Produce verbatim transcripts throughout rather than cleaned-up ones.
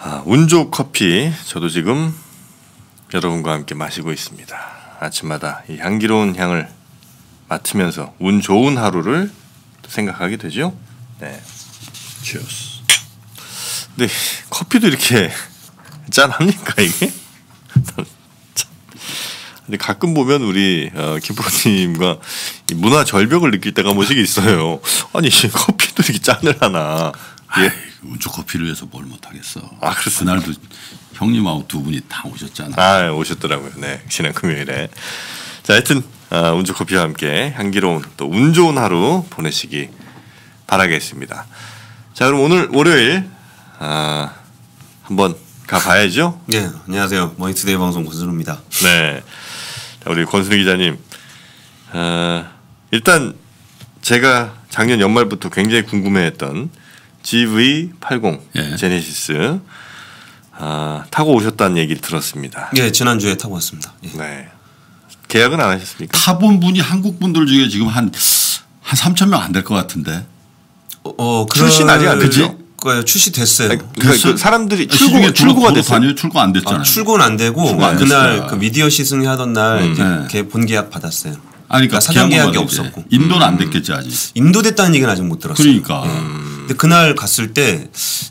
아, 운조 커피 저도 지금 여러분과 함께 마시고 있습니다. 아침마다 이 향기로운 향을 맡으면서 운 좋은 하루를 생각하게 되죠. 네. Cheers. 근데 커피도 이렇게 짠합니까 이게? 근데 가끔 보면 우리 어, 김프로님과 문화 절벽을 느낄 때가 한 번씩 있어요. 아니 커피도 이렇게 짠을 하나? 예. 운조 커피를 위해서 뭘 못하겠어. 아, 그렇습니까? 그날도 형님하고 두 분이 다 오셨잖아. 아, 오셨더라고요. 네, 지난 금요일에. 자, 하여튼 아, 운조 커피와 함께 향기로운 또 운 좋은 하루 보내시기 바라겠습니다. 자, 그럼 오늘 월요일 아, 한번 가봐야죠. 네, 안녕하세요. 머니투데이 방송 권순우입니다. 네, 자, 우리 권순우 기자님. 아, 일단 제가 작년 연말부터 굉장히 궁금해했던 지브이 팔십 예. 제네시스 아, 타고 오셨다는 얘기를 들었습니다. 예, 지난주에 타고 왔습니다. 예. 네. 계약은 안 하셨습니까? 타본 분이 한국 분들 중에 지금 한, 한 삼천 명 안 될 것 같은데. 어, 어 출시는 아직 안 됐죠? 그 출시됐어요. 아니, 그러니까 그 사람들이 출고, 출고, 출고가 됐어요. 아니요, 출고 안 됐잖아요. 아, 출고는 안 되고 출고 안 그날 됐어요. 그 미디어 시승 하던 날 음. 이제 네. 걔 본 계약 받았어요. 아니, 그러니까 그러니까 사전 계약이 말이지. 없었고. 인도는 안 됐겠지 아직. 인도 됐다는 얘기는 아직 못 들었어요. 그러니까. 예. 근데 그날 갔을 때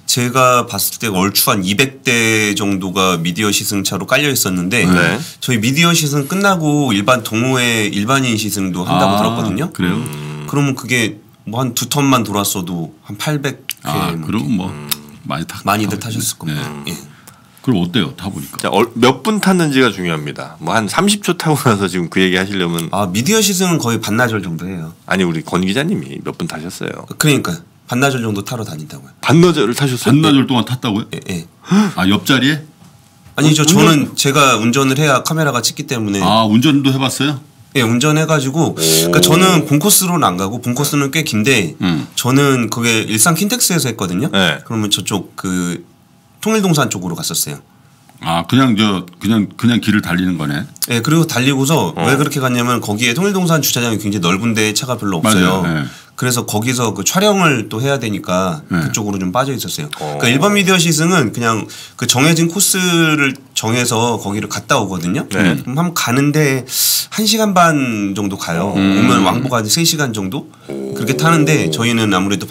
제가 봤을 때 얼추 한 이백 대 정도가 미디어 시승차로 깔려 있었는데 네. 저희 미디어 시승 끝나고 일반 동호회 일반인 시승도 한다고 아, 들었거든요. 그래요? 음. 그러면 그게 뭐 한 두 턴만 돌았어도 한 팔백 회 아, 뭐 그럼 뭐 많이 타. 많이들 타고 타셨을 있네. 겁니다. 네. 예. 그럼 어때요? 타보니까. 몇 분 탔는지가 중요합니다. 뭐 한 삼십 초 타고 나서 지금 그 얘기 하시려면 아 미디어 시승은 거의 반나절 정도 해요. 아니 우리 권 기자님이 몇 분 타셨어요? 그러니까 반나절 정도 타러 다닌다고요. 반나절을 타셨어요? 반나절 동안 탔다고요? 예, 예. 아, 옆자리에? 아니죠. 운- 저는 제가 운전을 해야 카메라가 찍기 때문에 아, 운전도 해봤어요? 예, 운전해가지고 그러니까 저는 본코스로는 안 가고 본코스는 꽤 긴데 음. 저는 그게 일산 킨텍스에서 했거든요. 네. 그러면 저쪽 그 통일동산 쪽으로 갔었어요. 아, 그냥 저 그냥 그냥 길을 달리는 거네. 예, 그리고 달리고서 어. 왜 그렇게 갔냐면 거기에 통일동산 주차장이 굉장히 넓은데 차가 별로 없어요. 맞아요. 네. 그래서 거기서 그 촬영을 또 해야 되니까 네. 그쪽으로 좀 빠져 있었어요. 어. 그러니까 일반 미디어 시승은 그냥 그 정해진 코스를 정해서 거기를 갔다 오거든요. 네. 그럼 한번 가는데 한 시간 반 정도 가요. 음. 오면 왕복가 세 시간 정도 그렇게 타는데 저희는 아무래도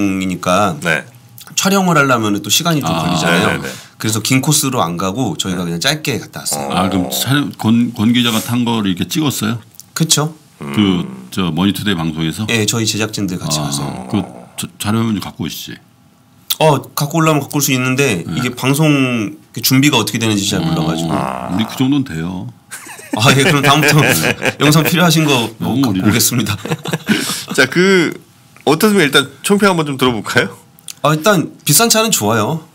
방송이니까 네. 촬영을 하려면 또 시간이 좀 아, 걸리잖아요. 네네네. 그래서 긴 코스로 안 가고 저희가 그냥 짧게 갔다 왔어요. 아, 그럼 촬영- 권, 권 기자가 탄 거를 이렇게 찍었어요? 그렇죠. 그 저 머니투데이 방송에서? 예, 저희 제작진들 같이 가서. 아, 그 저- 자료면 좀 갖고 오시지. 어, 갖고 올라면 갖고 올 수 있는데 이게 방송 준비가 어떻게 되는지 잘 몰라가지고. 아, 우리 그 정도는 돼요. 예, 그럼 다음부터 영상 필요하신 거 뭐 너무 갖고 우리를- 오겠습니다. 자, 그 어떻습니까? 일단 총평 한번 좀 들어볼까요? 아, 일단 비싼 차는 좋아요.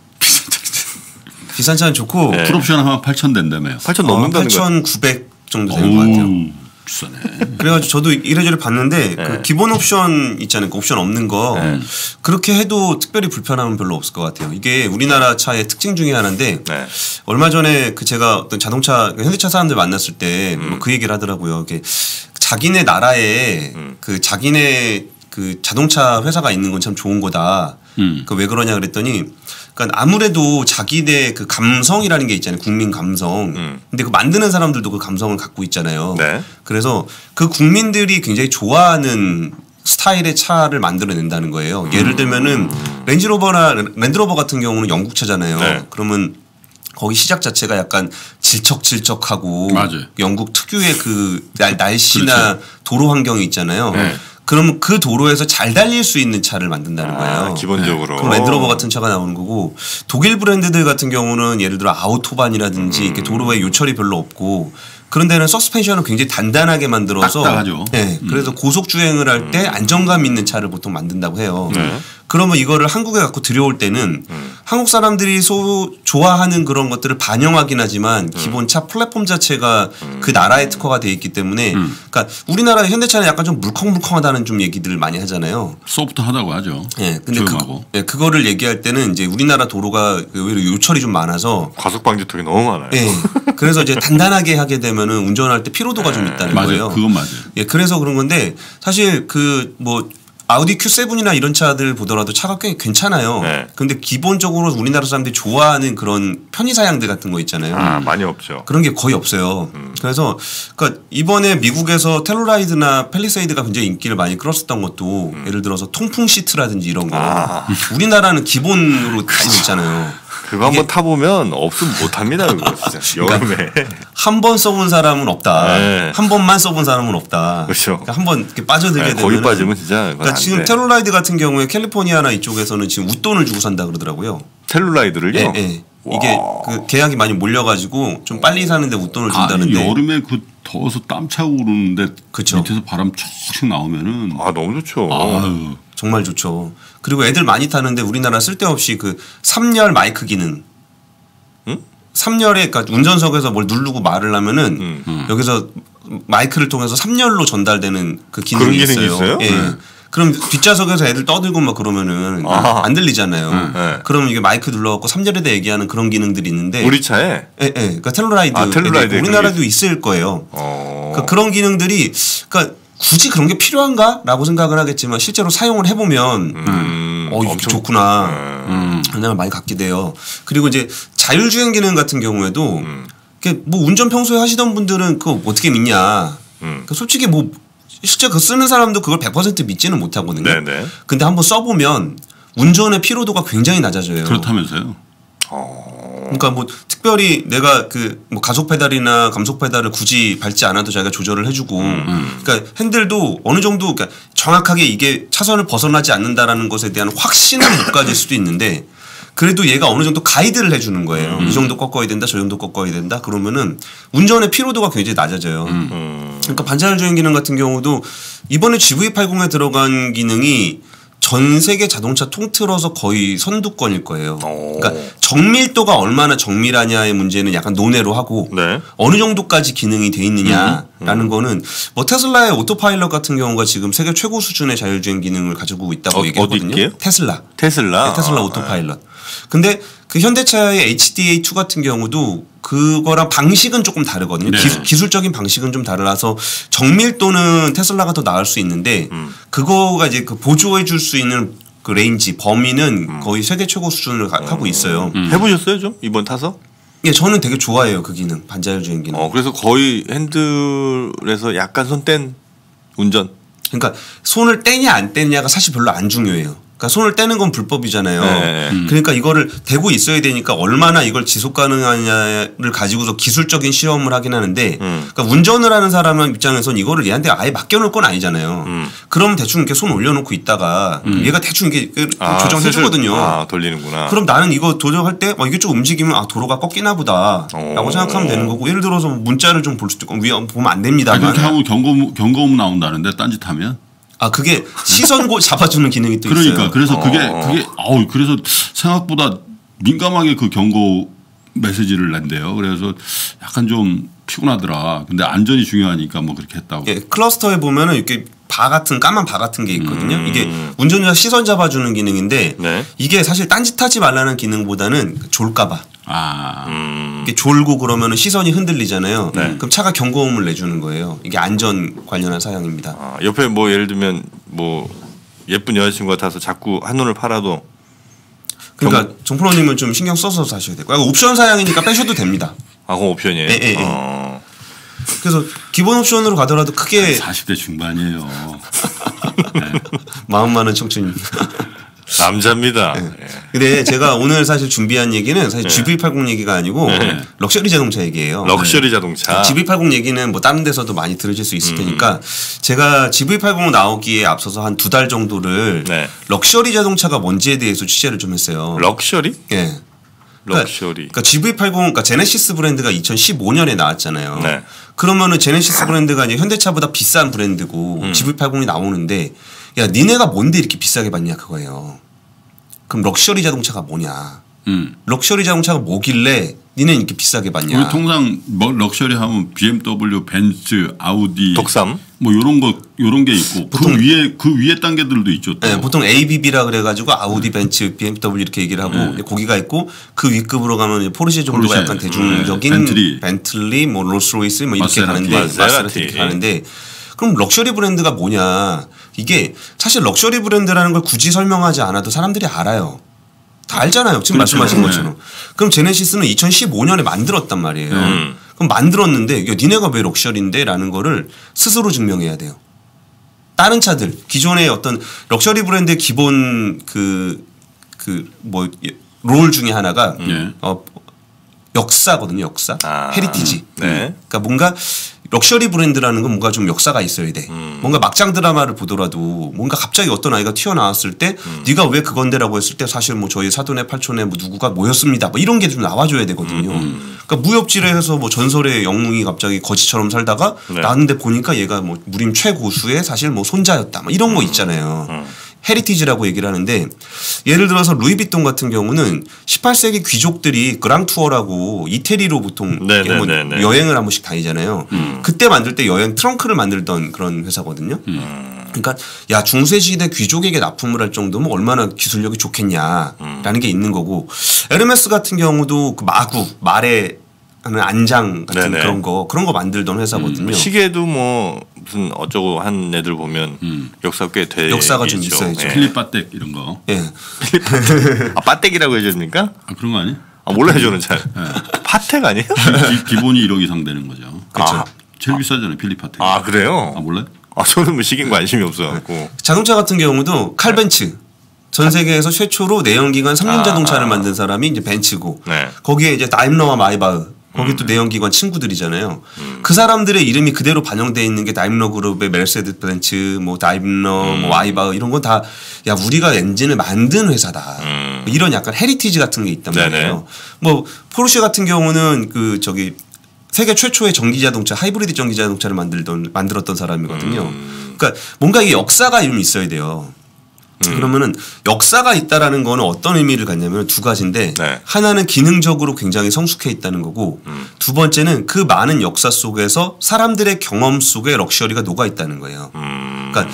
비싼 차는 좋고 네. 풀옵션 하면 팔천 된다며요. 팔천 넘는다는 거. 팔천구백 정도 되는 것 같아요. 어우, 비싸네. 그래가지고 저도 이래저래 봤는데 네. 그 기본 옵션 있잖아요. 그 옵션 없는 거 네. 그렇게 해도 특별히 불편함은 별로 없을 것 같아요. 이게 우리나라 차의 특징 중에 하나인데 네. 얼마 전에 그 제가 어떤 자동차 현대차 사람들 만났을 때 음. 그 얘기를 하더라고요. 이게 자기네 나라에 음. 그 자기네 그 자동차 회사가 있는 건 참 좋은 거다. 음. 그 왜 그러냐 그랬더니 그러니까 아무래도 자기네 그 감성이라는 게 있잖아요. 국민 감성. 음. 근데 그 만드는 사람들도 그 감성을 갖고 있잖아요. 네. 그래서 그 국민들이 굉장히 좋아하는 스타일의 차를 만들어낸다는 거예요. 음. 예를 들면은 렌즈로버나 랜드로버 같은 경우는 영국 차잖아요. 네. 그러면 거기 시작 자체가 약간 질척질척하고 맞아요. 영국 특유의 그 날, 날씨나 그렇죠. 도로 환경이 있잖아요. 네. 그러면 그 도로에서 잘 달릴 수 있는 차를 만든다는 아, 거예요. 기본적으로. 그럼 랜드로버 같은 차가 나오는 거고 독일 브랜드들 같은 경우는 예를 들어 아우토반이라든지 이렇게 도로에 요철이 별로 없고 그런 데는 서스펜션을 굉장히 단단하게 만들어서 딱딱하죠. 네, 그래서 고속 주행을 할 때 안정감 있는 차를 보통 만든다고 해요. 네. 그러면 이거를 한국에 갖고 들여올 때는 음. 한국 사람들이 소 좋아하는 그런 것들을 반영하긴 하지만 기본 차 플랫폼 자체가 그 나라의 특화가 돼 있기 때문에 음. 그러니까 우리나라 현대차는 약간 좀 물컹물컹하다는 좀 얘기들을 많이 하잖아요. 소프트하다고 하죠. 예, 근데 그, 조용하고. 예, 그거를 얘기할 때는 이제 우리나라 도로가 오히려 요철이 좀 많아서 과속 방지턱이 너무 많아요. 예, 그래서 이제 단단하게 하게 되면은 운전할 때 피로도가 좀 있다는 맞아요. 거예요. 그건 맞아요. 예, 그래서 그런 건데 사실 그 뭐 아우디 큐 세븐이나 이런 차들 보더라도 차가 꽤 괜찮아요. 네. 근데 기본적으로 우리나라 사람들이 좋아하는 그런 편의사양들 같은 거 있잖아요. 아, 많이 없죠. 그런 게 거의 없어요. 음. 그래서 그러니까 이번에 미국에서 텔루라이드나 팰리세이드가 굉장히 인기를 많이 끌었었던 것도 음. 예를 들어서 통풍 시트라든지 이런 거 아. 우리나라는 기본으로 많이 있잖아요. 그거 한번 타보면 없으면 못합니다. 그거 진짜 여름에. 그러니까 한 번 써본 사람은 없다. 네. 한 번만 써본 사람은 없다. 그렇죠. 그러니까 한번 이렇게 빠져들게 네, 되면 거기 빠지면 진짜. 그러니까 지금 텔루라이드 같은 경우에 캘리포니아나 이쪽에서는 지금 웃돈을 주고 산다 그러더라고요. 텔루라이드를요? 네, 네. 이게 그 계약이 많이 몰려가지고 좀 빨리 사는데 웃돈을 준다는데. 아니, 여름에 그 더워서 땀 차고 그러는데 그쵸. 밑에서 바람 촥 나오면은 아 너무 좋죠. 아유. 정말 좋죠. 그리고 애들 많이 타는데 우리나라 쓸데없이 그 삼 열 마이크 기능. 응? 삼 열에 그러니까 운전석에서 뭘 누르고 말을 하면은 음. 음. 여기서 마이크를 통해서 삼 열로 전달되는 그 기능이 그런 기능이 있어요. 있어요? 예. 네. 그럼 뒷좌석에서 애들 떠들고 막 그러면은 아하. 안 들리잖아요. 음, 네. 그러면 이게 마이크 눌러갖고 삼 열에다 얘기하는 그런 기능들이 있는데 우리 차에. 예, 예. 그러니까 텔루라이드, 아, 텔루라이드 우리나라도 있을 거예요. 어. 그러니까 그런 기능들이 그러니까 굳이 그런 게 필요한가라고 생각을 하겠지만 실제로 사용을 해보면 음, 어 이게 엄청- 좋구나. 음. 영향을 많이 갖게 돼요. 그리고 이제 자율주행 기능 같은 경우에도 음. 이게 뭐 운전 평소에 하시던 분들은 그거 어떻게 믿냐. 음. 그러니까 솔직히 뭐 실제 그 쓰는 사람도 그걸 백 퍼센트 믿지는 못하거든요. 네네. 근데 한번 써보면 운전의 피로도가 굉장히 낮아져요. 그렇다면서요. 그러니까 뭐 특별히 내가 그 뭐 가속 페달이나 감속 페달을 굳이 밟지 않아도 자기가 조절을 해주고, 음. 그러니까 핸들도 어느 정도 그러니까 정확하게 이게 차선을 벗어나지 않는다라는 것에 대한 확신은 못 가질 수도 있는데 그래도 얘가 어느 정도 가이드를 해주는 거예요. 음. 이 정도 꺾어야 된다, 저 정도 꺾어야 된다. 그러면은 운전의 피로도가 굉장히 낮아져요. 음. 그러니까 반자율주행 기능 같은 경우도 이번에 지브이 팔십에 들어간 기능이 전 세계 자동차 통틀어서 거의 선두권일 거예요. 오. 그러니까 정밀도가 얼마나 정밀하냐의 문제는 약간 논외로 하고 네. 어느 정도까지 기능이 돼 있느냐라는 음. 거는 뭐 테슬라의 오토파일럿 같은 경우가 지금 세계 최고 수준의 자율주행 기능을 가지고 있다고 어, 얘기했거든요. 어디 있게요? 테슬라. 테슬라. 네, 테슬라 아, 오토파일럿. 근데 그 현대차의 에이치디에이 투 같은 경우도 그거랑 방식은 조금 다르거든요. 네. 기술, 기술적인 방식은 좀 달라서 정밀도는 테슬라가 더 나을 수 있는데 음. 그거가 이제 그 보조해 줄 수 있는 그 레인지 범위는 음. 거의 세계 최고 수준을 가, 하고 있어요. 음. 해보셨어요 좀 이번 타서? 예, 저는 되게 좋아해요 그 기능 반자율주행 기능. 어 그래서 거의 핸들에서 약간 손 뗀 운전. 그러니까 손을 떼냐 안 떼냐가 사실 별로 안 중요해요. 그러니까 손을 떼는 건 불법이잖아요. 네. 음. 그러니까 이거를 대고 있어야 되니까 얼마나 이걸 지속 가능하냐를 가지고서 기술적인 시험을 하긴 하는데 음. 그러니까 운전을 하는 사람 입장에서는 이거를 얘한테 아예 맡겨놓을 건 아니잖아요. 음. 그럼 대충 이렇게 손 올려놓고 있다가 얘가 대충 이게 아, 조정해 주거든요. 슬슬- 아 돌리는구나. 그럼 나는 이거 조정할 때 어, 이게 좀 움직이면 아 도로가 꺾이나 보다 라고 오. 생각하면 되는 거고 예를 들어서 문자를 좀 볼 수도 있고 위 보면 안 됩니다. 아, 그렇게 하면 경고음, 경고음 나온다는데 딴짓하면. 아 그게 시선 고 잡아주는 기능이 또 그러니까 있어요. 그래서 그게 어. 그게 아우 그래서 생각보다 민감하게 그 경고 메시지를 낸대요. 그래서 약간 좀 피곤하더라. 근데 안전이 중요하니까 뭐 그렇게 했다고. 예, 클러스터에 보면은 이렇게 바 같은 까만 바 같은 게 있거든요. 음. 이게 운전자 시선 잡아주는 기능인데 네. 이게 사실 딴짓하지 말라는 기능보다는 졸까봐 아. 음. 이게 졸고 그러면은 시선이 흔들리잖아요. 네. 그럼 차가 경고음을 내주는 거예요. 이게 안전 관련한 사양입니다. 아, 옆에 뭐 예를 들면 뭐 예쁜 여자친구가 타서 자꾸 한눈을 팔아도 그러니까 정프로님은 좀 신경 써서 사셔야 돼요. 옵션 사양이니까 빼셔도 됩니다. 아 그건 옵션이에요. 예, 예, 예. 어. 그래서 기본 옵션으로 가더라도 크게 사십 대 중반이에요. 마음 많은 청춘. 남자입니다. 예. 근데 제가 오늘 사실 준비한 얘기는 사실 지브이 팔십 얘기가 아니고 네. 럭셔리 자동차 얘기예요. 럭셔리 자동차. 지브이 팔십 얘기는 뭐 다른 데서도 많이 들으실 수 있을 테니까 제가 지브이 팔십 나오기에 앞서서 한 두 달 정도를 네. 럭셔리 자동차가 뭔지에 대해서 취재를 좀 했어요. 럭셔리? 예. 그러니까- 럭셔리. 그러니까 지브이 팔십, 그러니까 제네시스 브랜드가 이천십오 년에 나왔잖아요. 네. 그러면은 제네시스 브랜드가 이제 현대차보다 비싼 브랜드고 음. 지브이 팔십이 나오는데 야 니네가 뭔데 이렇게 비싸게 받냐 그거예요. 그럼 럭셔리 자동차가 뭐냐? 음. 럭셔리 자동차가 뭐길래 니네는 이렇게 비싸게 받냐? 우리 통상 뭐 럭셔리 하면 비엠더블유, 벤츠, 아우디, 독삼. 뭐 요런 거 요런 게 있고 보통- 그 위에 그 위에 단계들도 있죠. 또. 네, 보통 에이비비라 그래가지고 아우디, 벤츠, 비엠더블유 이렇게 얘기를 하고 네. 이제 거기가 있고 그 윗급으로 가면 이제 포르쉐 정도가 포르쉐, 약간 대중적인 네, 벤틀리. 벤틀리, 뭐 롤스로이스 뭐 이렇게 마세라티. 가는데 마세라티. 마세라티 이렇게 가는데 그럼 럭셔리 브랜드가 뭐냐. 이게 사실 럭셔리 브랜드라는 걸 굳이 설명하지 않아도 사람들이 알아요. 다 알잖아요. 지금 그렇죠. 말씀하신 네. 것처럼. 그럼 제네시스는 이천십오 년에 만들었단 말이에요. 음. 그럼 만들었는데 야, 니네가 왜 럭셔리인데? 라는 거를 스스로 증명해야 돼요. 다른 차들 기존의 어떤 럭셔리 브랜드의 기본 그 그 뭐 롤 중에 하나가 음. 어, 역사거든요. 역사. 아. 헤리티지. 네. 그러니까 뭔가 럭셔리 브랜드라는 건 뭔가 좀 역사가 있어야 돼. 음. 뭔가 막장 드라마를 보더라도 뭔가 갑자기 어떤 아이가 튀어나왔을 때 음. 네가 왜 그건데라고 했을 때 사실 뭐 저희 사돈의 팔촌의 뭐 누구가 모였습니다. 뭐 이런 게 좀 나와줘야 되거든요. 음. 그러니까 무협지를 해서 뭐 전설의 영웅이 갑자기 거지처럼 살다가 네. 나왔는데 보니까 얘가 뭐 무림 최고수의 사실 뭐 손자였다. 뭐 이런 거 있잖아요. 음. 헤리티지라고 얘기를 하는데 예를 들어서 루이비통 같은 경우는 십팔 세기 귀족들이 그랑 투어라고 이태리로 보통 네, 이렇게 뭐 네, 네, 네. 여행을 한 번씩 다니잖아요. 음. 그때 만들 때 여행 트렁크를 만들던 그런 회사거든요. 음. 그러니까 야 중세 시대 귀족에게 납품을 할 정도면 얼마나 기술력이 좋겠냐라는 게 있는 거고 에르메스 같은 경우도 그 마구 말에 하는 안장 같은 네네. 그런 거 그런 거 만들던 회사거든요. 시계도 뭐 무슨 어쩌고 한 애들 보면 음. 역사 꽤 돼. 역사가 좀 있죠. 있어야죠. 예. 필립 바텍 이런 거. 예. 아 빠떼기라고 해줍니까? 아, 그런 거 아니에요? 아 몰라요 저는 잘. 파텍 아니에요? 기, 기본이 일억 이상 되는 거죠. 그렇죠. 아, 제일 비싸잖아요, 필립 바텍. 아 그래요? 아, 몰라요? 아 저는 뭐 시계인 관심이 없어갖고. 자동차 같은 경우도 칼벤츠. 전 세계에서 최초로 내연기관 삼 륜 아, 자동차를 아. 만든 사람이 이제 벤츠고 네. 거기에 이제 다임러와 마이바흐 거기 음. 또 내연기관 친구들이잖아요. 그 사람들의 이름이 그대로 반영되어 있는 게 다임러 그룹의 메르세데스 벤츠, 뭐 다임러, 음. 뭐 마이바흐 이런 건 다 야 우리가 엔진을 만든 회사다. 음. 이런 약간 헤리티지 같은 게 있단 네네. 말이에요. 뭐 포르쉐 같은 경우는 그 저기 세계 최초의 전기 자동차, 하이브리드 전기 자동차를 만들던 만들었던 사람이거든요. 음. 그러니까 뭔가 이게 역사가 좀 있어야 돼요. 음. 그러면은 역사가 있다라는 거는 어떤 의미를 갖냐면 두 가지인데 네. 하나는 기능적으로 굉장히 성숙해 있다는 거고 음. 두 번째는 그 많은 역사 속에서 사람들의 경험 속에 럭셔리가 녹아 있다는 거예요. 음. 그러니까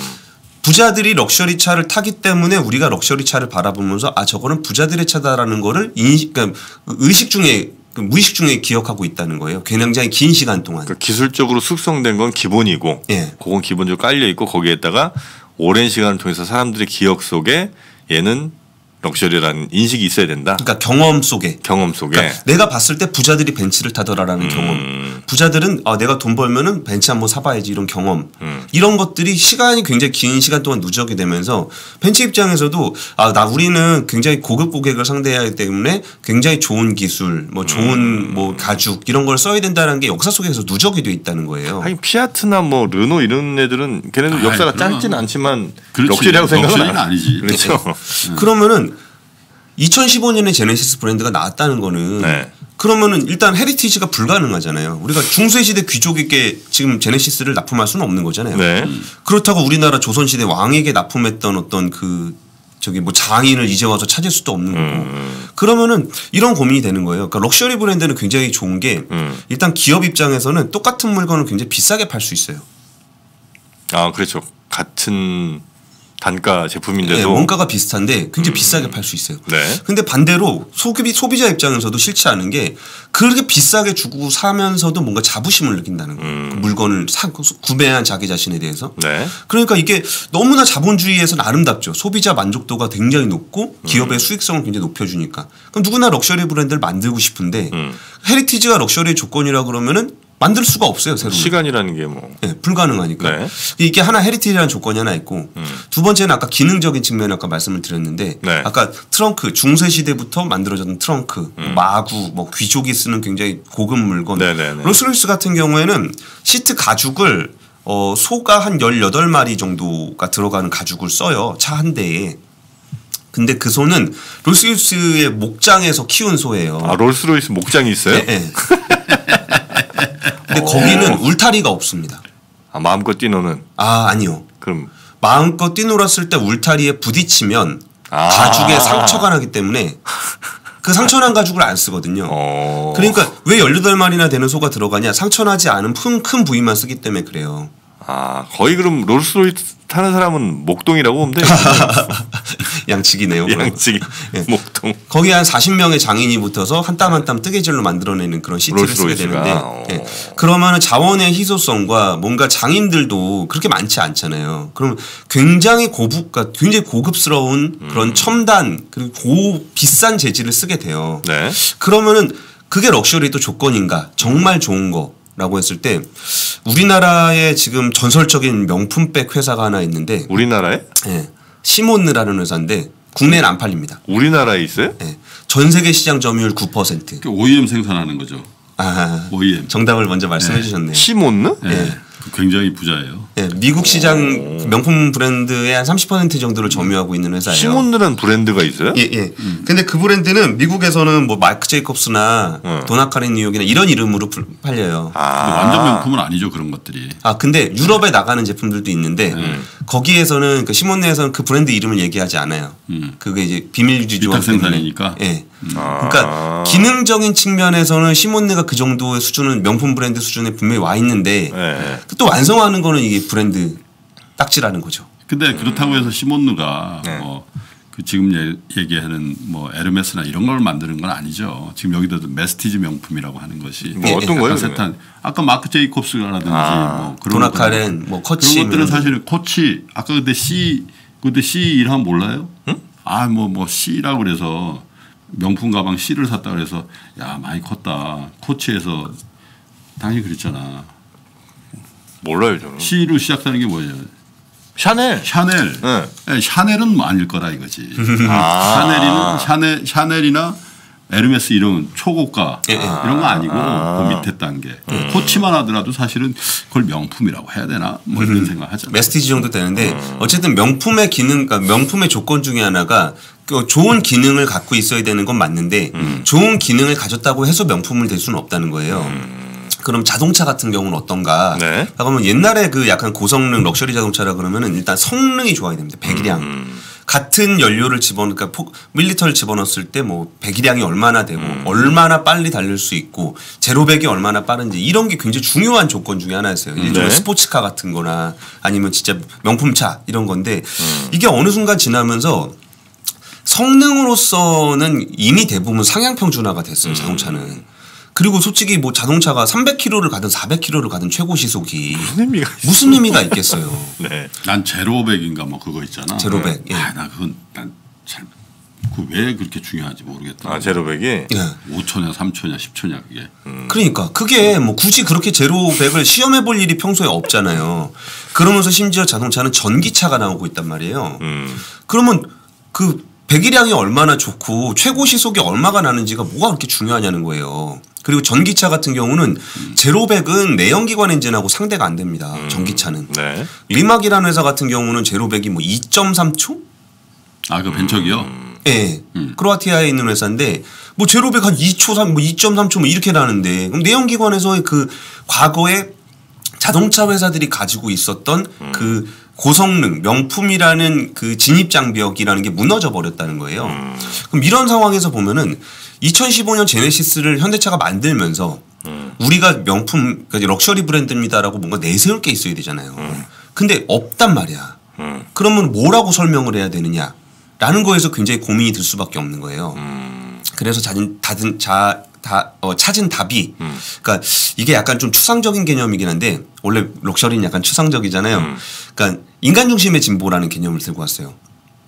부자들이 럭셔리 차를 타기 때문에 우리가 럭셔리 차를 바라보면서 아 저거는 부자들의 차다라는 거를 인식, 그러니까 의식 중에 무의식 중에 기억하고 있다는 거예요. 굉장히 긴 시간 동안. 그러니까 기술적으로 숙성된 건 기본이고, 예. 그건 기본적으로 깔려 있고 거기에다가 오랜 시간을 통해서 사람들의 기억 속에 얘는 럭셔리라는 인식이 있어야 된다. 그러니까 경험 속에. 경험 속에. 그러니까 내가 봤을 때 부자들이 벤츠를 타더라라는 음. 경험. 부자들은 아 내가 돈 벌면은 벤츠 한번 사봐야지 이런 경험. 음. 이런 것들이 시간이 굉장히 긴 시간 동안 누적이 되면서 벤츠 입장에서도 아 나 우리는 굉장히 고급 고객을 상대해야 하기 때문에 굉장히 좋은 기술, 뭐 좋은 음. 뭐 가죽 이런 걸 써야 된다는 게 역사 속에서 누적이 돼 있다는 거예요. 하긴 피아트나 뭐 르노 이런 애들은 걔네들 아이, 역사가 그럼. 짧진 않지만 그렇지. 럭셔리라고 생각은 럭셔리는 안 아니지. 그렇죠. 그러면은 이천십오 년에 제네시스 브랜드가 나왔다는 거는 네. 그러면은 일단 헤리티지가 불가능하잖아요. 우리가 중세시대 귀족에게 지금 제네시스를 납품할 수는 없는 거잖아요. 네. 그렇다고 우리나라 조선시대 왕에게 납품했던 어떤 그 저기 뭐 장인을 이제 와서 찾을 수도 없는 거고. 음. 그러면은 이런 고민이 되는 거예요. 그러니까 럭셔리 브랜드는 굉장히 좋은 게 음. 일단 기업 입장에서는 똑같은 물건을 굉장히 비싸게 팔 수 있어요. 아 그렇죠. 같은 단가 제품인데도. 네, 원가가 비슷한데 굉장히 비싸게 팔 수 있어요. 네. 근데 반대로 소비, 소비자 입장에서도 싫지 않은 게 그렇게 비싸게 주고 사면서도 뭔가 자부심을 느낀다는 거예요. 음. 그 물건을 사, 구매한 자기 자신에 대해서. 네. 그러니까 이게 너무나 자본주의에서는 아름답죠. 소비자 만족도가 굉장히 높고 기업의 음. 수익성을 굉장히 높여주니까. 그럼 누구나 럭셔리 브랜드를 만들고 싶은데 음. 헤리티지가 럭셔리의 조건이라 그러면은 만들 수가 없어요. 새로. 시간이라는 게 뭐. 네, 불가능하니까. 네. 이게 하나 헤리티지라는 조건이 하나 있고 음. 두 번째는 아까 기능적인 측면 아까 말씀을 드렸는데 네. 아까 트렁크 중세 시대부터 만들어졌던 트렁크 마구 뭐 귀족이 쓰는 굉장히 고급 물건 음. 네네네. 롤스로이스 같은 경우에는 시트 가죽을 어, 소가 한 열여덟 마리 정도가 들어가는 가죽을 써요. 차 한 대에. 근데 그 소는 롤스로이스의 목장에서 키운 소예요. 아 롤스로이스 목장이 있어요? 네, 네. 근데 거기는 울타리가 없습니다. 아 마음껏 뛰노는. 아 아니요. 그럼. 마음껏 뛰놀았을 때 울타리에 부딪히면 아. 가죽에 상처가 나기 때문에 그 상처난 가죽을 안 쓰거든요. 어. 그러니까 왜 열여덟 마리나 되는 소가 들어가냐? 상처나지 않은 큰, 큰 부위만 쓰기 때문에 그래요. 아 거의 그럼 롤스로이스 타는 사람은 목동이라고 보면 돼요. 양측이네요. 양측이 예. 목동. 거기 한 사십 명의 장인이 붙어서 한 땀 한 땀 뜨개질로 만들어내는 그런 시트를 쓰게 되는데 예. 그러면은 자원의 희소성과 뭔가 장인들도 그렇게 많지 않잖아요. 그럼 굉장히 고급, 굉장히 고급스러운 그런 음. 첨단 그리고 고 비싼 재질을 쓰게 돼요. 네. 그러면은 그게 럭셔리 또 조건인가? 정말 좋은 거라고 했을 때 우리나라에 지금 전설적인 명품백 회사가 하나 있는데 우리나라에? 예. 시몬느라는 회사인데 국내에는 안 팔립니다. 우리나라에 있어요? 예. 전 세계 시장 점유율 구 퍼센트. 오이엠 생산하는 거죠. 아, 오이엠. 정답을 먼저 말씀해 네. 주셨네요. 시몬느? 네. 예. 굉장히 부자예요. 예. 미국 시장 명품 브랜드의 한 삼십 퍼센트 정도를 점유하고 있는 회사예요. 시몬느라는 브랜드가 있어요? 예, 예. 음. 근데 그 브랜드는 미국에서는 뭐 마크 제이콥스나 음. 도나카렌 뉴욕이나 이런 이름으로 팔려요. 아. 완전 명품은 아니죠, 그런 것들이. 아, 근데 유럽에 나가는 제품들도 있는데 음. 거기에서는 그 시몬느에서는 그 브랜드 이름을 얘기하지 않아요. 음. 그게 이제 비밀 유지 조항 때문에. 생산이니까. 예. 음. 그러니까 기능적인 측면에서는 시몬느가 그 정도의 수준은 명품 브랜드 수준에 분명히 와 있는데 네. 또 완성하는 거는 이게 브랜드 딱지라는 거죠. 근데 그렇다고 해서 시몬느가 네. 뭐 그 지금 예, 얘기하는 뭐 에르메스나 이런 걸 만드는 건 아니죠. 지금 여기도 메스티지 명품이라고 하는 것이 뭐 예, 어떤 거예요? 세탄 아까 마크 제이콥스라든지 아. 뭐 그런 도나카렌, 뭐 커치 그런 것들은 사실은 코치 아까 그때 C 그때 C 이름 몰라요? 응? 아 뭐 뭐 C라고 그래서 명품 가방 C를 샀다 그래서 야 많이 컸다. 코치에서 당연히 그랬잖아. 몰라요 저는. C로 시작하는 게 뭐예요? 샤넬. 샤넬. 네. 네, 샤넬은 뭐 아닐 거라 이거지. 아. 샤넬이는 샤넬 샤넬이나 에르메스 이런 초고가 예, 예. 이런 거 아니고 아. 그 밑에 단계. 음. 코치만 하더라도 사실은 그걸 명품이라고 해야 되나 뭐 이런 음. 생각하잖아요. 메스티지 정도 되는데 어쨌든 명품의 기능, 그러니까 명품의 조건 중에 하나가 그 좋은 기능을 갖고 있어야 되는 건 맞는데 음. 좋은 기능을 가졌다고 해서 명품을 될 수는 없다는 거예요. 음. 그럼 자동차 같은 경우는 어떤가? 네. 그러면 옛날에 그 약간 고성능 럭셔리 자동차라 그러면은 일단 성능이 좋아야 됩니다. 배기량. 음. 같은 연료를 집어넣으니까 그러니까 포, 밀리터를 집어넣었을 때 뭐 배기량이 얼마나 되고 음. 얼마나 빨리 달릴 수 있고 제로백이 얼마나 빠른지 이런 게 굉장히 중요한 조건 중에 하나였어요. 일종의 네. 스포츠카 같은 거나 아니면 진짜 명품차 이런 건데 음. 이게 어느 순간 지나면서 성능으로서는 이미 대부분 상향 평준화가 됐어요. 음. 자동차는. 그리고 솔직히 뭐 자동차가 삼백 킬로미터를 가든 사백 킬로미터를 가든 최고 시속이 무슨 의미가 있어? 무슨 의미가 있겠어요. 네. 난 제로백인가 뭐 그거 있잖아. 제로백. 예. 아, 나 그건 난잘그 왜 그렇게 중요한지 모르겠다. 아 제로백이. 예. 오초냐 삼초냐 십초냐 그게. 음. 그러니까 그게 뭐 굳이 그렇게 제로백을 시험해 볼 일이 평소에 없잖아요. 그러면서 심지어 자동차는 전기차가 나오고 있단 말이에요. 음. 그러면 그 배기량이 얼마나 좋고 최고 시속이 얼마가 나는지가 뭐가 그렇게 중요하냐는 거예요. 그리고 전기차 같은 경우는 음. 제로백은 내연기관 엔진하고 상대가 안 됩니다. 음. 전기차는. 네. 리막이라는 회사 같은 경우는 제로백이 뭐 이 점 삼 초? 아, 그 벤처기요? 음. 네. 음. 크로아티아에 있는 회사인데 뭐 제로백 한 이 초, 뭐 이 점 삼 초 뭐 이렇게 나는데 그럼 내연기관에서의 그 과거에 자동차 회사들이 가지고 있었던 음. 그 고성능 명품이라는 그 진입 장벽이라는 게 무너져 버렸다는 거예요. 음. 그럼 이런 상황에서 보면은 이천십오 년 제네시스를 현대차가 만들면서 음. 우리가 명품 그러니까 럭셔리 브랜드입니다라고 뭔가 내세울 게 있어야 되잖아요. 음. 근데 없단 말이야. 음. 그러면 뭐라고 설명을 해야 되느냐라는 거에서 굉장히 고민이 들 수밖에 없는 거예요. 음. 그래서 찾은 다든 자 다, 어, 찾은 답이, 음. 그러니까 이게 약간 좀 추상적인 개념이긴 한데 원래 럭셔리는 약간 추상적이잖아요. 음. 그러니까 인간 중심의 진보라는 개념을 들고 왔어요.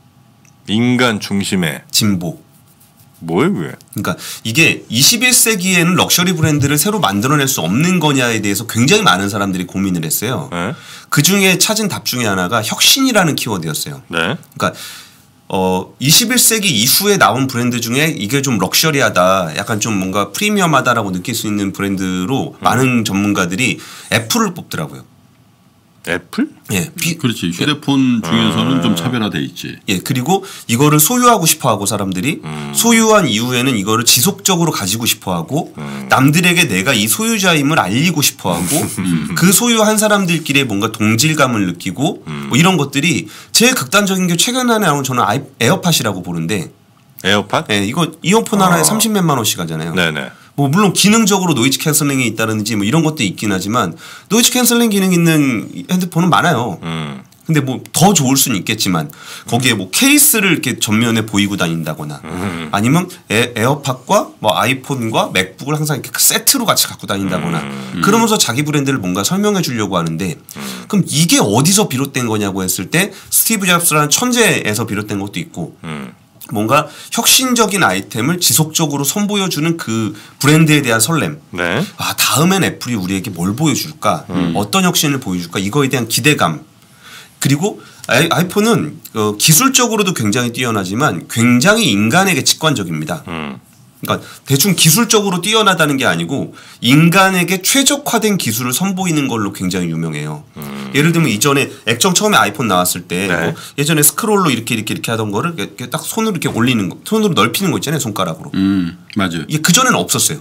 인간 중심의 진보. 뭐예요, 그게? 그러니까 이게 이십일 세기에는 럭셔리 브랜드를 새로 만들어낼 수 없는 거냐에 대해서 굉장히 많은 사람들이 고민을 했어요. 네. 그 중에 찾은 답 중에 하나가 혁신이라는 키워드였어요. 네. 그러니까 어, 이십일 세기 이후에 나온 브랜드 중에 이게 좀 럭셔리하다, 약간 좀 뭔가 프리미엄하다라고 느낄 수 있는 브랜드로 음. 많은 전문가들이 애플을 뽑더라고요. 애플? 예. 비, 그렇지. 휴대폰 예. 중에서는 아. 좀 차별화돼 있지. 예. 그리고 이거를 소유하고 싶어 하고 사람들이 음. 소유한 이후에는 이거를 지속적으로 가지고 싶어 하고 음. 남들에게 내가 이 소유자임을 알리고 싶어 하고 음. 그 소유한 사람들끼리 뭔가 동질감을 느끼고 음. 뭐 이런 것들이 제일 극단적인 게 최근에 나온 저는 아이, 에어팟이라고 보는데 에어팟? 예. 이거 이어폰 하나에 삼십몇만 원씩 하잖아요. 네네. 뭐 물론 기능적으로 노이즈 캔슬링이 있다든지 뭐 이런 것도 있긴 하지만 노이즈 캔슬링 기능 있는 핸드폰은 많아요. 음. 근데 뭐 더 좋을 수는 있겠지만 거기에 뭐 케이스를 이렇게 전면에 보이고 다닌다거나 음. 아니면 에, 에어팟과 뭐 아이폰과 맥북을 항상 이렇게 세트로 같이 갖고 다닌다거나 음. 그러면서 자기 브랜드를 뭔가 설명해 주려고 하는데 음. 그럼 이게 어디서 비롯된 거냐고 했을 때 스티브 잡스라는 천재에서 비롯된 것도 있고 음. 뭔가 혁신적인 아이템을 지속적으로 선보여주는 그 브랜드에 대한 설렘. 네. 아 다음엔 애플이 우리에게 뭘 보여줄까? 음. 어떤 혁신을 보여줄까? 이거에 대한 기대감. 그리고 아이, 아이폰은 어, 기술적으로도 굉장히 뛰어나지만 굉장히 인간에게 직관적입니다. 음. 그러니까 대충 기술적으로 뛰어나다는 게 아니고 인간에게 최적화된 기술을 선보이는 걸로 굉장히 유명해요. 음. 예를 들면 이전에 액정 처음에 아이폰 나왔을 때 네. 뭐 예전에 스크롤로 이렇게 이렇게 이렇게 하던 거를 이렇게 딱 손으로 이렇게 올리는 거, 손으로 넓히는 거 있잖아요, 손가락으로. 음, 맞아요. 이게 그 전에는 없었어요.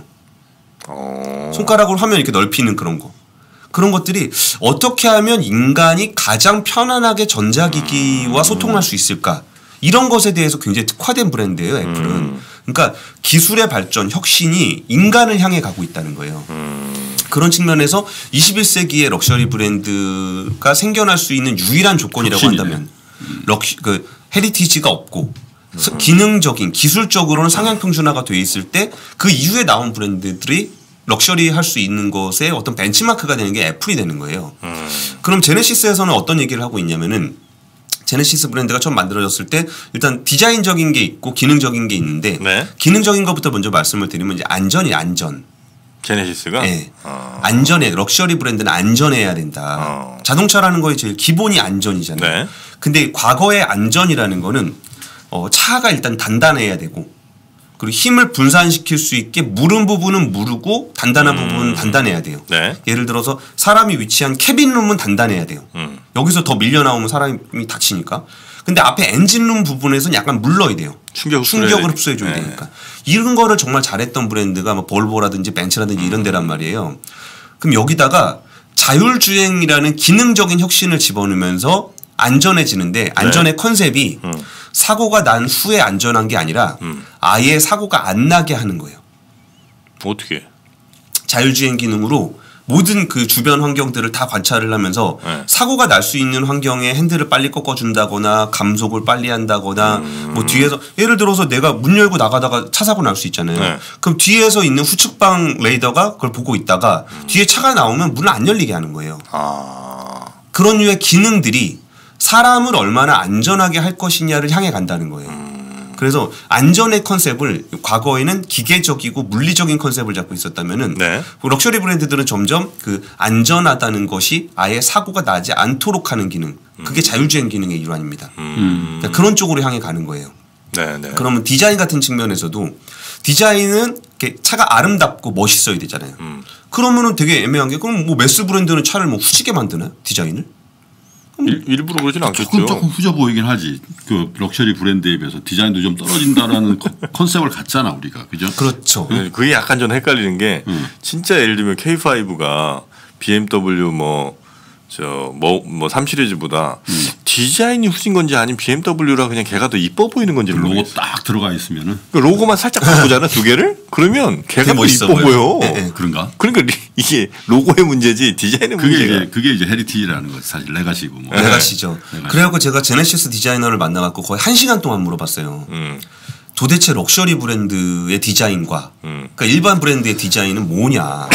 어. 손가락으로 화면 이렇게 넓히는 그런 거. 그런 것들이 어떻게 하면 인간이 가장 편안하게 전자기기와 소통할 수 있을까? 이런 것에 대해서 굉장히 특화된 브랜드예요, 애플은. 음. 그러니까 기술의 발전, 혁신이 인간을 향해 가고 있다는 거예요. 음. 그런 측면에서 이십일 세기의 럭셔리 브랜드가 생겨날 수 있는 유일한 조건이라고 혁신이네. 한다면 음. 럭시, 그 헤리티지가 없고 음. 기능적인 기술적으로는 상향 평준화가 돼 있을 때 그 이후에 나온 브랜드들이 럭셔리 할 수 있는 것에 어떤 벤치마크가 되는 게 애플이 되는 거예요. 음. 그럼 제네시스에서는 어떤 얘기를 하고 있냐면은 제네시스 브랜드가 처음 만들어졌을 때 일단 디자인적인 게 있고 기능적인 게 있는데 네. 기능적인 것부터 먼저 말씀을 드리면 이제 안전이 안전. 제네시스가? 네. 어. 안전해. 럭셔리 브랜드는 안전해야 된다. 어. 자동차라는 거에 제일 기본이 안전이잖아요. 네. 근데 과거의 안전이라는 거는 어, 차가 일단 단단해야 되고 그리고 힘을 분산시킬 수 있게 무른 부분은 무르고 단단한 음. 부분은 단단해야 돼요. 네. 예를 들어서 사람이 위치한 캐빈룸은 단단해야 돼요. 음. 여기서 더 밀려 나오면 사람이 다치니까. 근데 앞에 엔진룸 부분에서는 약간 물러야 돼요. 충격 충격을 흡수해 줘야 네. 되니까. 이런 거를 정말 잘했던 브랜드가 뭐 볼보라든지 벤츠라든지 음. 이런 데란 말이에요. 그럼 여기다가 자율주행이라는 기능적인 혁신을 집어넣으면서 안전해지는데 안전의 네. 컨셉이 음. 사고가 난 후에 안전한 게 아니라 음. 아예 사고가 안 나게 하는 거예요. 어떻게? 자율주행 기능으로 모든 그 주변 환경들을 다 관찰을 하면서 네. 사고가 날 수 있는 환경에 핸들을 빨리 꺾어준다거나 감속을 빨리 한다거나 음. 뭐 뒤에서 예를 들어서 내가 문 열고 나가다가 차 사고 날 수 있잖아요. 네. 그럼 뒤에서 있는 후측방 레이더가 그걸 보고 있다가 음. 뒤에 차가 나오면 문을 안 열리게 하는 거예요. 아. 그런 류의 기능들이 사람을 얼마나 안전하게 할 것이냐를 향해 간다는 거예요. 음. 그래서 안전의 컨셉을 과거에는 기계적이고 물리적인 컨셉을 잡고 있었다면은 네. 럭셔리 브랜드들은 점점 그 안전하다는 것이 아예 사고가 나지 않도록 하는 기능. 그게 음. 자율주행 기능의 일환입니다. 음. 그러니까 그런 쪽으로 향해 가는 거예요. 네, 네. 그러면 디자인 같은 측면에서도 디자인은 이렇게 차가 아름답고 멋있어야 되잖아요. 음. 그러면은 되게 애매한 게 그럼 뭐 매스 브랜드는 차를 뭐 후지게 만드나요? 디자인을? 일, 일부러 그러진 않겠죠. 조금 조금 후져 보이긴 하지. 그 럭셔리 브랜드에 비해서 디자인도 좀 떨어진다라는 컨셉을 갖잖아 우리가. 그죠? 그렇죠. 네, 그게 약간 좀 헷갈리는 게 음. 진짜 예를 들면 케이 파이브가 비엠더블유 뭐 저 뭐 뭐 삼 시리즈보다 음. 디자인이 후진 건지 아니면 비엠더블유라 그냥 걔가 더 이뻐 보이는 건지 그 로고 딱 들어가 있으면은 그 로고만 살짝 바꾸잖아 두 개를 그러면 걔가 더 이뻐 보여. 보여. 네, 네. 그런가? 그러니까 이게 로고의 문제지 디자인의 그게 문제가. 이제 그게 이제 헤리티지라는 거지 사실 레가시고 뭐. 네. 레가시죠. 레가시. 그래갖고 제가 제네시스 디자이너를 만나갖고 거의 한 시간 동안 물어봤어요. 음. 도대체 럭셔리 브랜드의 디자인과 음. 그러니까 일반 브랜드의 디자인은 뭐냐.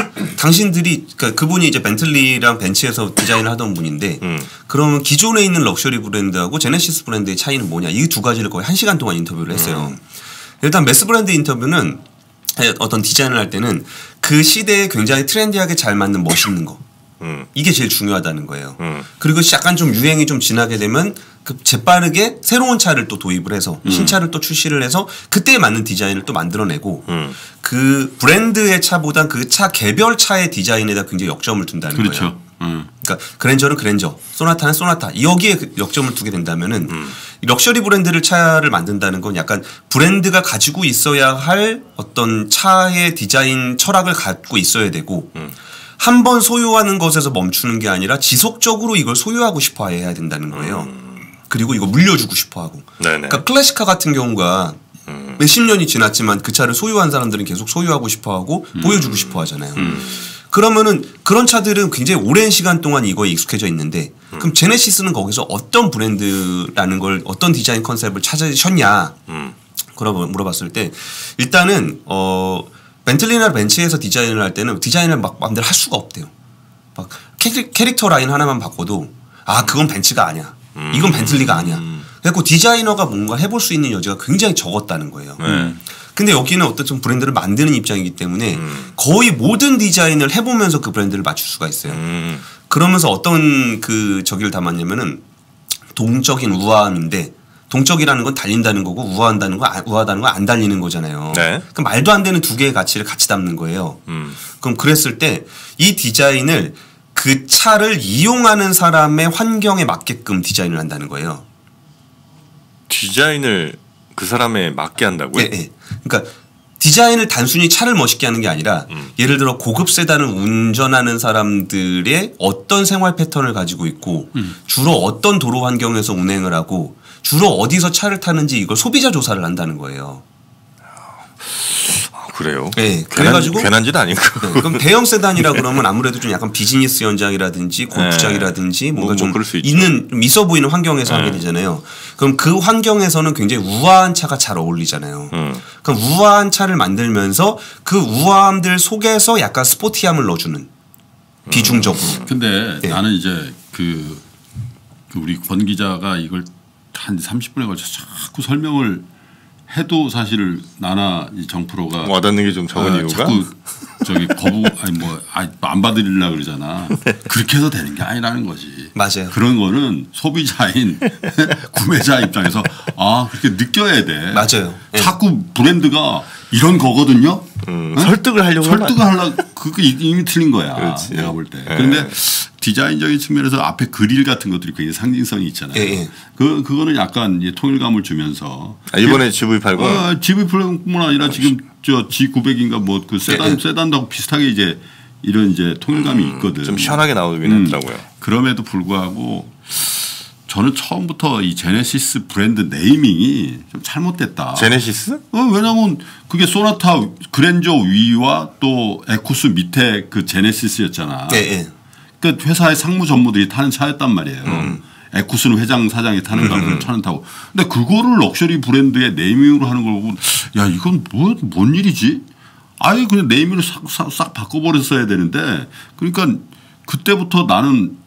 당신들이 그러니까 그분이 이제 벤틀리랑 벤츠에서 디자인을 하던 분인데 음. 그러면 기존에 있는 럭셔리 브랜드하고 제네시스 브랜드의 차이는 뭐냐. 이 두 가지를 거의 한 시간 동안 인터뷰를 했어요. 음. 일단 매스 브랜드 인터뷰는 어떤 디자인을 할 때는 그 시대에 굉장히 트렌디하게 잘 맞는 멋있는 거. 음. 이게 제일 중요하다는 거예요. 음. 그리고 약간 좀 유행이 좀 지나게 되면 그 재빠르게 새로운 차를 또 도입을 해서 음. 신차를 또 출시를 해서 그때에 맞는 디자인을 또 만들어내고 음. 그 브랜드의 차보다 그 차 개별 차의 디자인에다 굉장히 역점을 둔다는 그렇죠. 거예요. 음. 그러니까 그랜저는 그랜저, 소나타는 소나타 여기에 역점을 두게 된다면은 음. 럭셔리 브랜드를 차를 만든다는 건 약간 브랜드가 가지고 있어야 할 어떤 차의 디자인 철학을 갖고 있어야 되고 음. 한 번 소유하는 것에서 멈추는 게 아니라 지속적으로 이걸 소유하고 싶어 해야 된다는 거예요. 음. 그리고 이거 물려주고 싶어 하고. 네네. 그러니까 클래식카 같은 경우가 음. 몇십 년이 지났지만 그 차를 소유한 사람들은 계속 소유하고 싶어하고 음. 보여주고 싶어하잖아요. 음. 그러면은 그런 차들은 굉장히 오랜 시간 동안 이거에 익숙해져 있는데 음. 그럼 제네시스는 거기서 어떤 브랜드라는 걸 어떤 디자인 컨셉을 찾으셨냐 음. 그러고 물어봤을 때 일단은 어 벤틀리나 벤츠에서 디자인을 할 때는 디자인을 막 마음대로 할 수가 없대요. 막 캐릭터 라인 하나만 바꿔도 아 그건 벤츠가 아니야. 음. 이건 벤틀리가 아니야. 그래서 디자이너가 뭔가 해볼 수 있는 여지가 굉장히 적었다는 거예요. 네. 근데 여기는 어떤 좀 브랜드를 만드는 입장이기 때문에 음. 거의 모든 디자인을 해보면서 그 브랜드를 맞출 수가 있어요. 음. 그러면서 어떤 그 저기를 담았냐면은 동적인 우아함인데 동적이라는 건 달린다는 거고 우아한다는 거 우아하다는 건 안 달리는 거잖아요. 네. 그럼 말도 안 되는 두 개의 가치를 같이 담는 거예요. 음. 그럼 그랬을 때 이 디자인을 그 차를 이용하는 사람의 환경에 맞게끔 디자인을 한다는 거예요. 디자인을 그 사람에 맞게 한다고요? 네, 네. 그러니까 디자인을 단순히 차를 멋있게 하는 게 아니라 음. 예를 들어 고급 세단을 운전하는 사람들의 어떤 생활 패턴을 가지고 있고 음. 주로 어떤 도로 환경에서 운행을 하고 주로 어디서 차를 타는지 이걸 소비자 조사를 한다는 거예요. 아, 그래요? 네. 그래가지고 괜한 짓 아닌가? 네, 그럼 대형 세단이라 그러면 아무래도 좀 약간 비즈니스 현장이라든지 골프장이라든지 뭔가 뭐, 좀 뭐 있는 좀 있어 보이는 환경에서 네. 하게 되잖아요. 그럼 그 환경에서는 굉장히 우아한 차가 잘 어울리잖아요. 음. 그럼 우아한 차를 만들면서 그 우아함들 속에서 약간 스포티함을 넣어주는 비중적으로. 음. 근데 네. 나는 이제 그, 그 우리 권 기자가 이걸 한 삼십 분에 걸쳐 자꾸 설명을 해도 사실 나나 이 정프로가 와닿는 게 좀 적은 아, 이유가 자꾸 저기 거부 아니 뭐 안 받으리려 그러잖아. 네. 그렇게 해서 되는 게 아니라는 거지. 맞아요. 그런 거는 소비자인 구매자 입장에서 아 그렇게 느껴야 돼. 맞아요. 자꾸 브랜드가 이런 거거든요. 음, 네? 설득을 하려고 설득을 하려고 그게 이미 틀린 거야. 그렇지. 내가 볼 때. 네. 그런데 디자인적인 측면에서 앞에 그릴 같은 것들이 굉장히 상징성이 있잖아요. 예, 예. 그 그거는 약간 이제 통일감을 주면서 아, 이번에 지브이 팔십 어, 지브이 팔십뿐만 아니라 지금 저 지 구백인가 뭐 그 세단 예, 예. 세단하고 비슷하게 이제 이런 이제 통일감이 음, 있거든. 좀 시원하게 나오긴 음, 하더라고요. 그럼에도 불구하고 저는 처음부터 이 제네시스 브랜드 네이밍이 좀 잘못됐다. 제네시스? 어, 왜냐하면 그게 소나타 그랜저 위와 또 에쿠스 밑에 그 제네시스였잖아. 예, 예. 그 회사의 상무 전무들이 타는 차였단 말이에요. 음. 에쿠스는 회장 사장이 타는 거 차는 타고. 근데 그거를 럭셔리 브랜드의 네이밍으로 하는 걸 보고 야 이건 뭐, 뭔 일이지? 아예 그냥 네이밍을 싹, 싹, 싹 바꿔버렸어야 되는데 그러니까 그때부터 나는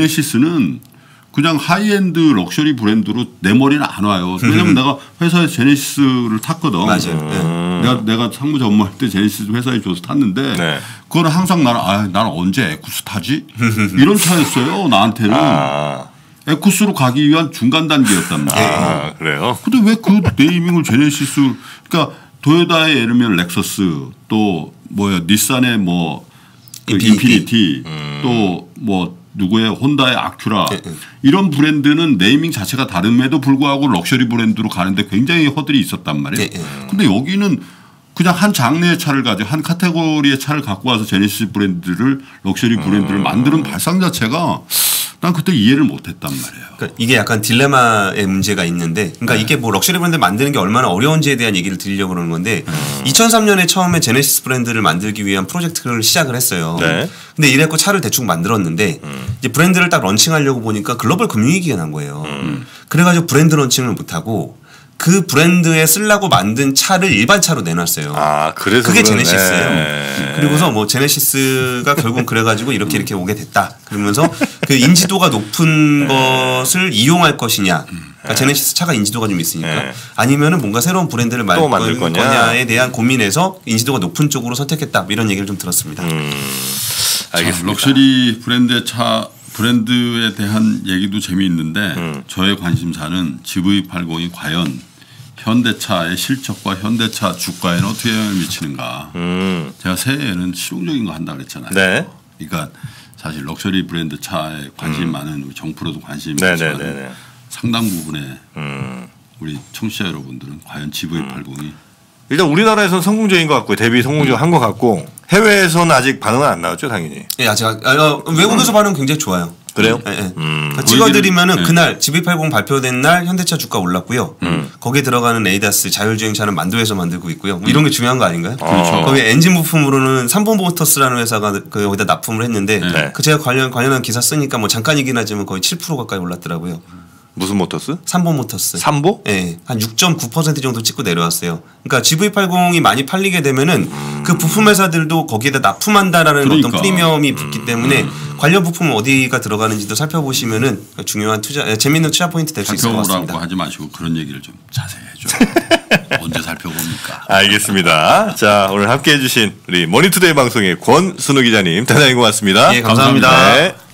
제네시스는 그냥 하이엔드 럭셔리 브랜드로 내 머리는 안 와요. 왜냐면 내가 회사에 제네시스를 탔거든. 맞아요. 네. 내가 내가 상무 전무할 때 제네시스 회사에 줘서 탔는데 네. 그거는 항상 나는 아 나는 언제 에쿠스 타지? 이런 차였어요. 나한테는. 아. 에쿠스로 가기 위한 중간 단계였단 말이에요. 아, 그래요? 근데 왜 그 네이밍을 제네시스 그러니까 도요타의 예를 들면 렉서스 또 뭐야 닛산의 뭐 그 인피니티 음. 또 뭐 누구의 혼다의 아큐라 네, 네. 이런 브랜드는 네이밍 자체가 다름에도 불구하고 럭셔리 브랜드로 가는데 굉장히 허들이 있었단 말이에요. 네, 네. 근데 여기는 그냥 한 장르의 차를 가지고 한 카테고리의 차를 갖고 와서 제네시스 브랜드를 럭셔리 브랜드를 음. 만드는 발상 자체가 난 그때 이해를 못했단 말이에요. 그러니까 이게 약간 딜레마의 문제가 있는데, 그러니까 네. 이게 뭐 럭셔리 브랜드 만드는 게 얼마나 어려운지에 대한 얘기를 드리려고 그러는 건데, 음. 이천삼 년에 처음에 제네시스 브랜드를 만들기 위한 프로젝트를 시작을 했어요. 네. 근데 이래고 차를 대충 만들었는데, 음. 이제 브랜드를 딱 런칭하려고 보니까 글로벌 금융위기가 난 거예요. 음. 그래가지고 브랜드 런칭을 못하고 그 브랜드에 쓰려고 만든 차를 일반 차로 내놨어요. 아, 그래서 그게 제네시스예요. 네. 그리고서 뭐 제네시스가 결국은 그래가지고 이렇게 이렇게 오게 됐다. 그러면서 그 인지도가 높은 네. 것을 이용할 것이냐. 그러니까 네. 제네시스 차가 인지도가 좀 있으니까 네. 아니면은 뭔가 새로운 브랜드를 만들 거냐에 대한 고민에서 인지도가 높은 쪽으로 선택했다. 이런 얘기를 좀 들었습니다. 음, 알겠습니다. 자, 럭셔리 브랜드의 차. 브랜드에 대한 얘기도 재미있는데 음. 저의 관심사는 지브이 팔십이 과연 현대차의 실적과 현대차 주가에는 어떻게 영향을 미치는가. 음. 제가 새해에는 실용적인 거 한다 그랬잖아요. 네. 그러니까 사실 럭셔리 브랜드 차에 관심 음. 많은 우리 정프로도 관심이 많지만 상당 부분에 음. 우리 청취자 여러분들은 과연 지브이 팔십이 일단 우리나라에서는 성공적인 것 같고요. 대비 성공적 한 것 같고 해외에서는 아직 반응은 안 나왔죠, 당연히. 예, 아직 아, 어, 외국에서 반응 굉장히 좋아요. 그래요? 네, 네. 음. 그러니까 찍어드리면은 네. 그날 지브이 팔십 발표된 날 현대차 주가 올랐고요. 음. 거기에 들어가는 에이다스 자율주행차는 만두에서 만들고 있고요. 뭐 이런 게 중요한 거 아닌가요? 그렇죠. 거기 엔진 부품으로는 삼보모터스라는 회사가 그 여기다 납품을 했는데 네. 그 제가 관련 관련한 기사 쓰니까 뭐 잠깐이긴 하지만 거의 칠 퍼센트 가까이 올랐더라고요. 무슨 모터스? 삼보모터스. 삼보? 네, 한 육 점 구 퍼센트 정도 찍고 내려왔어요. 그러니까 지브이 팔십이 많이 팔리게 되면은 음. 그 부품 회사들도 거기에다 납품한다라는 그러니까. 어떤 프리미엄이 붙기 때문에 음. 관련 부품 어디가 들어가는지도 살펴보시면은 중요한 투자, 에, 재밌는 투자 포인트 될 수 있을 것 살펴보라고 같습니다. 하지 마시고 그런 얘기를 좀 자세히 해줘. 언제 살펴봅니까? 알겠습니다. 자, 오늘 함께 해주신 우리 머니투데이 방송의 권순우 기자님, 대단히 고맙습니다. 예, 감사합니다. 감사합니다. 네.